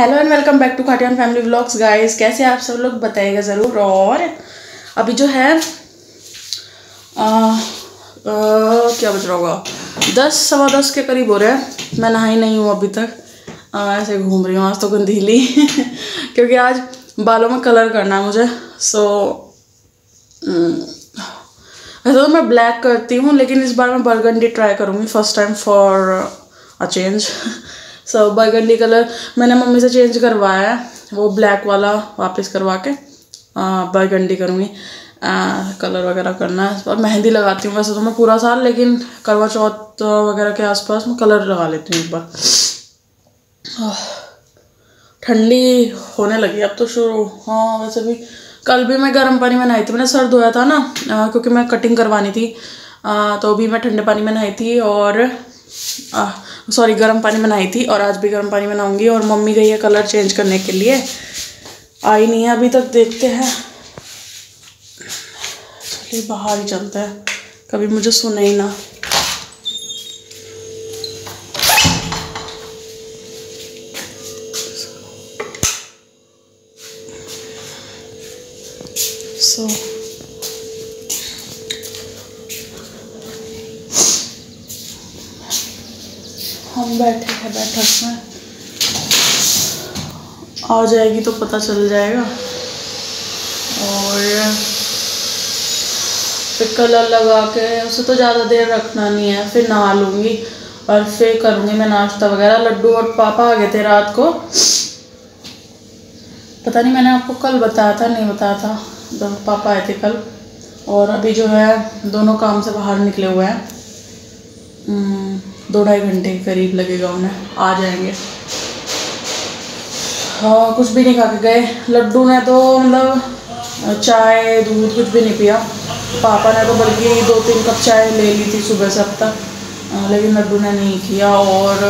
Hello and welcome back to Khatiyan family vlogs guys. कैसे आप सब लोग बताइएगा ज़रूर। और अभी जो है क्या बज रहा होगा 10 सवा 10 के करीब हो रहे हैं। मैं नहाई नहीं हूँ अभी तक, ऐसे घूम रही हूँ। आज तो गंदीली क्योंकि आज बालों में कलर करना है मुझे। वैसे तो मैं ब्लैक करती हूँ, लेकिन इस बार मैं बरगंडी ट्राई करूँगी first time for a change. So burgundy colour मैंने मम्मी से चेंज करवाया है, वो ब्लैक वाला वापस करवा के बरगंडी करूँगी। कलर वगैरह करना है और मेहंदी लगाती हूँ वैसे तो मैं पूरा साल, लेकिन करवा चौथ वगैरह के आसपास मैं कलर लगा लेती हूँ एक बार। ठंडी होने लगी अब तो शुरू। हाँ वैसे भी कल भी मैं गर्म पानी में नहाई थी। मैंने सर धोया था ना, क्योंकि मैं कटिंग करवानी थी, तो भी मैं ठंडे पानी में नहाई थी और सॉरी गर्म पानी में नहाई थी। और आज भी गर्म पानी में नहाऊंगी। और मम्मी गई है कलर चेंज करने के लिए, आई नहीं है अभी तक। देखते हैं, चलिए बाहर ही चलते हैं, कभी मुझे सुने ही ना। सो हम बैठे हैं बैठक में, आ जाएगी तो पता चल जाएगा। और फिर कलर लगा के उसे तो ज़्यादा देर रखना नहीं है, फिर नहा लूँगी और फिर करूँगी मैं नाश्ता वगैरह। लड्डू और पापा आ गए थे रात को, पता नहीं मैंने आपको कल बताया था नहीं बताया था। पापा आए थे कल, और अभी जो है दोनों काम से बाहर निकले हुए हैं। 2-2.5 घंटे के करीब लगेगा उन्हें, आ जाएंगे। हाँ कुछ भी नहीं खा के गए। लड्डू ने तो मतलब चाय दूध कुछ भी नहीं पिया। पापा ने तो बल्कि 2-3 कप चाय ले ली थी सुबह से अब तक, लेकिन लड्डू ने नहीं किया। और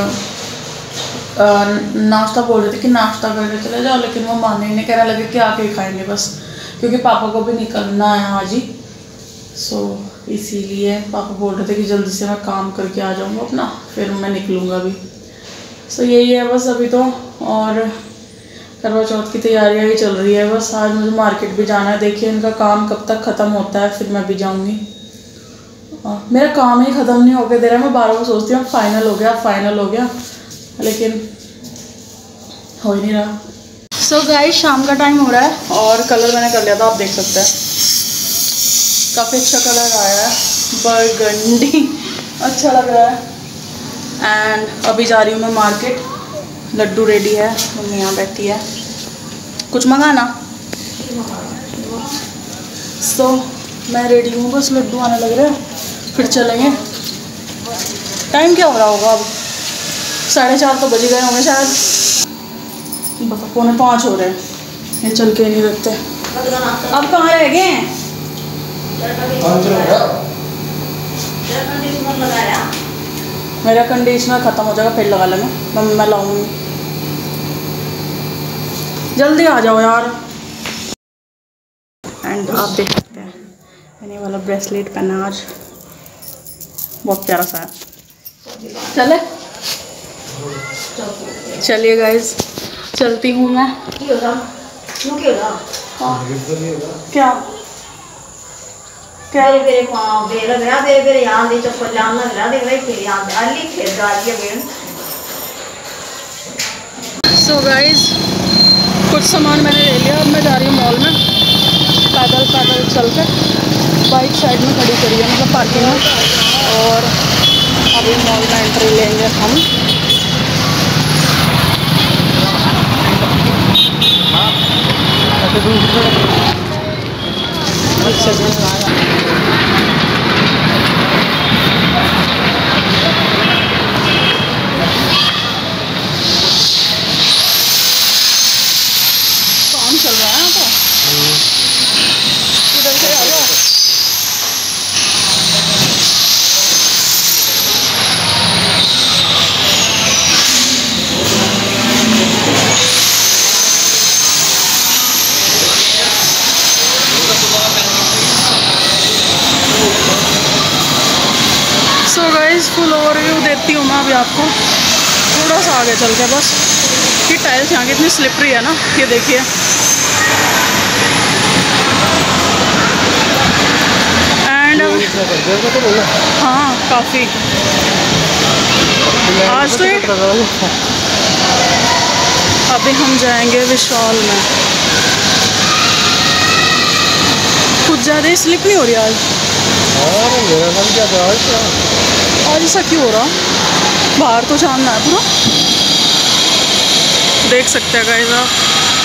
नाश्ता बोल रहे थे कि नाश्ता करके चले जाओ, लेकिन वो माने ही नहीं, कहने लगे कि आके ही खाएंगे बस, क्योंकि पापा को भी निकलना है आज ही। सो इसीलिए पापा बोल रहे थे कि जल्दी से मैं काम करके आ जाऊँगा अपना, फिर मैं निकलूँगा अभी। सो यही है बस अभी तो। और करवा चौथ की तैयारियाँ ही चल रही है बस। आज मुझे मार्केट भी जाना है, देखिए इनका काम कब तक ख़त्म होता है, फिर मैं भी जाऊँगी। मेरा काम ही ख़त्म नहीं होकर दे रहा है। मैं बार बार सोचती हूँ फाइनल हो गया फाइनल हो गया, लेकिन हो ही नहीं रहा। सो गाइस शाम का टाइम हो रहा है और कलर मैंने कर लिया था, आप देख सकते हैं काफ़ी अच्छा कलर आया है, बरगंडी अच्छा लग रहा है। एंड अभी जा रही हूँ मैं मार्केट। लड्डू रेडी है, मम्मी यहाँ बैठी है। कुछ मंगाना? सो मैं रेडी हूँ, बस लड्डू आने लग रहे हैं, फिर चलेंगे। टाइम क्या हो रहा होगा अब? 4:30 तो बज गए होंगे शायद, बता 4:45 हो रहे हैं। ये चल के नहीं रखते। अब कहाँ रह गए हैं? मेरा कंडीशनर ख़त्म हो जाएगा, फिर लगा लेना। मैं लाऊंगी, जल्दी आ जाओ यार। एंड आप देख सकते हैं मैंने वाला ब्रेसलेट पहना आज, बहुत प्यारा सा है। चले चलिए गाइस, चलती हूँ मैं। क्या सो गाइस कुछ सामान मैंने ले लिया। अब मैं जा रही हूँ मॉल में, पैदल चल कर। बाइक साइड में खड़ी करी है, मतलब पार्किंग में। और अभी मॉल में एंट्री लेंगे हम। काम चल रहा है तो इधर से आ जाओ। सो गाइस फुल ओवरव्यू देती हूँ मैं अभी आपको, थोड़ा सा आगे चल के बस। इसकी टाइल्स यहाँ की इतनी स्लिपरी है ना, ये देखिए। एंड हाँ काफ़ी आज तो अभी हम जाएंगे विशाल में। कुछ ज़्यादा स्लिप नहीं हो रही आज? आज ऐसा क्यों हो रहा? बाहर तो चांद है पूरा, देख सकते हैं गाइस आप।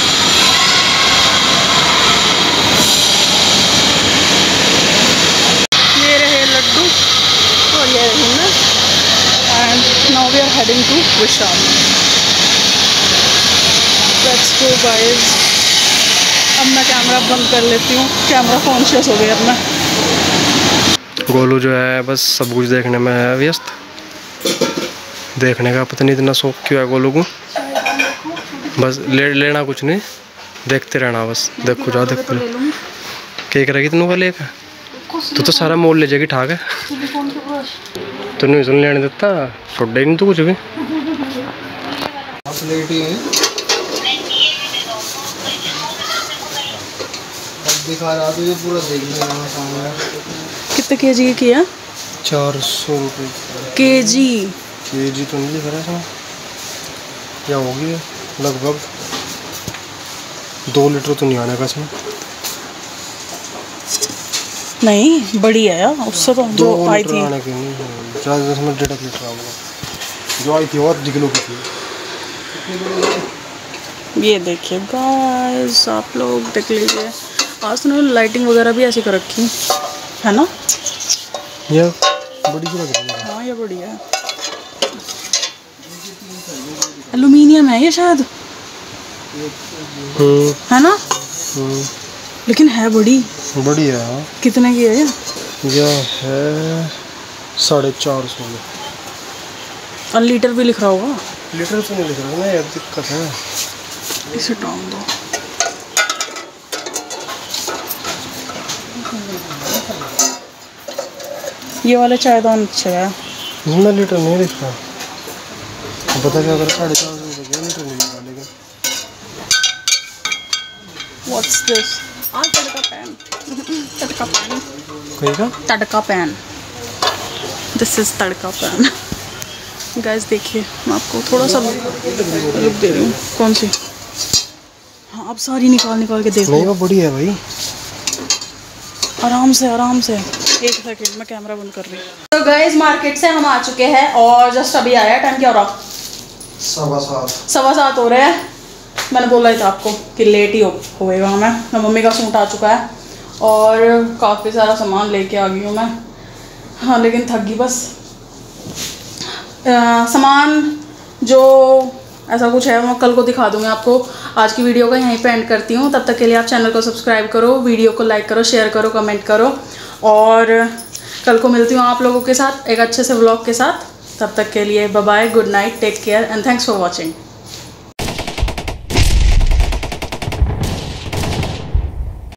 ये रहे लड्डू और ये रहे मैं, and now we are heading to Vishal. Let's go guys. अब मैं कैमरा बंद कर लेती हूँ, कैमरा कॉन्शियस हो गया अब मैं। गोलू जो है बस सब कुछ देखने में है व्यस्त। देखने का पता नहीं इतना शौक क्यों है गोलू को। बस लेना कुछ नहीं, देखते रहना बस। देखो जा देखो क्या करेगी तेनों का लेकर। तू तो सारा मोल ले जाएगी, ठाक है। तो नहीं सुन लेने देता, छोड़ ही नहीं तू कुछ भी। दिखा रहा तुझे पूरा देखने सामने। कितने केजी किया? 400 रुपये केजी तो नहीं दिख रहा है, क्या होगी लगभग 2 लीटर तो नहीं आने का इसमें। नहीं बड़ी है यार, उससे तो जो आई थी आने की नहीं, ज़्यादा इसमें 1.5 लीटर आऊँगा जो आई थी और किलो की थी। ये देखिए गाइस, आप लोग देख लीजिए। आज तो लाइटिंग वगैरह भी ऐसी कर रखी है ना। ये बड़ी सी लग रही है। हाँ ये बड़ी है, एल्युमिनियम है ये शायद, है ना। लेकिन है बड़ी है। हाँ कितने की है ये? यह है 450 में। और लीटर भी लिख रहा होगा? लीटर तो नहीं लिख रहा है, दिक्कत है। इसे टांग दो। ये वाले चायदान अच्छे है। इसमें लीटर नहीं लिख रहा, पता क्या अगर 450 रुपये लीटर नहीं लिखा। लेकिन what's this? Tadka pan. Tadka pan कोई का tadka pan. This is tadka pan. Guys देखिए, मैं आपको थोड़ा सा लुक दे रही हूँ। कौन सी? हाँ आप सारी निकाल के देखो। नहीं वो बड़ी है भाई। आराम से। एक सेकंड में कैमरा बंद कर रही हूँ। तो गाइस मार्केट से हम आ चुके हैं और जस्ट अभी आया। टाइम क्या हो रहा? 7:15 हो रहे हैं। मैंने बोला ही था आपको कि लेट ही होएगा हमें। तो मम्मी का सूट आ चुका है और काफ़ी सारा सामान लेके आ गई हूँ मैं। हाँ लेकिन थक गई बस। सामान जो ऐसा कुछ है मैं कल को दिखा दूँगी आपको। आज की वीडियो को यहीं पे एंड करती हूँ। तब तक के लिए आप चैनल को सब्सक्राइब करो, वीडियो को लाइक करो, शेयर करो, कमेंट करो और कल को मिलती हूँ आप लोगों के साथ एक अच्छे से व्लॉग के साथ। तब तक के लिए bye bye, good night, take care and thanks for watching.